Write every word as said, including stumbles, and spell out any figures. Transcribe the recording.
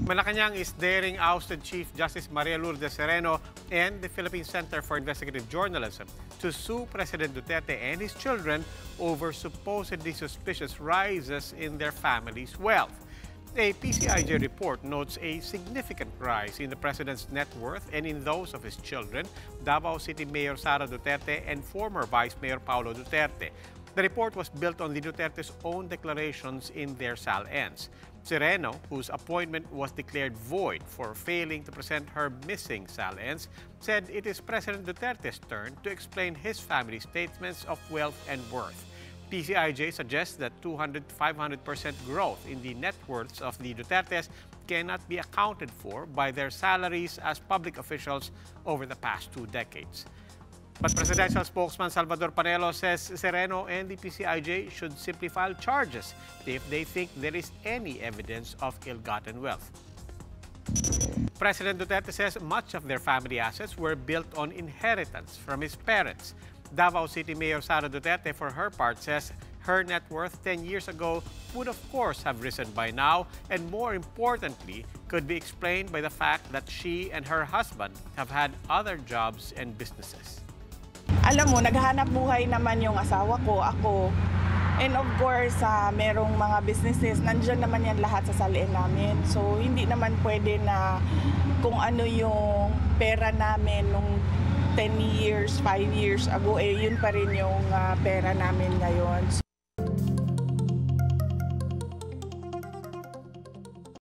Malacanang is daring ousted Chief Justice Maria Lourdes Sereno and the Philippine Center for Investigative Journalism to sue President Duterte and his children over supposedly suspicious rises in their family's wealth. A P C I J report notes a significant rise in the president's net worth and in those of his children, Davao City Mayor Sara Duterte and former Vice Mayor Paulo Duterte. The report was built on the Duterte's own declarations in their SAL-Ens. Sereno, whose appointment was declared void for failing to present her missing SAL-Ens, said it is President Duterte's turn to explain his family's statements of wealth and worth. P C I J suggests that two hundred to five hundred percent growth in the net worths of the Dutertes cannot be accounted for by their salaries as public officials over the past two decades. But presidential spokesman Salvador Panelo says Sereno and the P C I J should simply file charges if they think there is any evidence of ill-gotten wealth. President Duterte says much of their family assets were built on inheritance from his parents. Davao City Mayor Sara Duterte, for her part, says her net worth ten years ago would of course have risen by now, and more importantly, could be explained by the fact that she and her husband have had other jobs and businesses. Alam mo, naghahanap buhay naman yung asawa ko, ako. And of course, uh, merong mga businesses, nandiyan naman yan lahat sa salin namin. So, hindi naman pwede na kung ano yung pera namin nung ten years, five years ago, eh, yun pa rin yung uh, pera namin ngayon.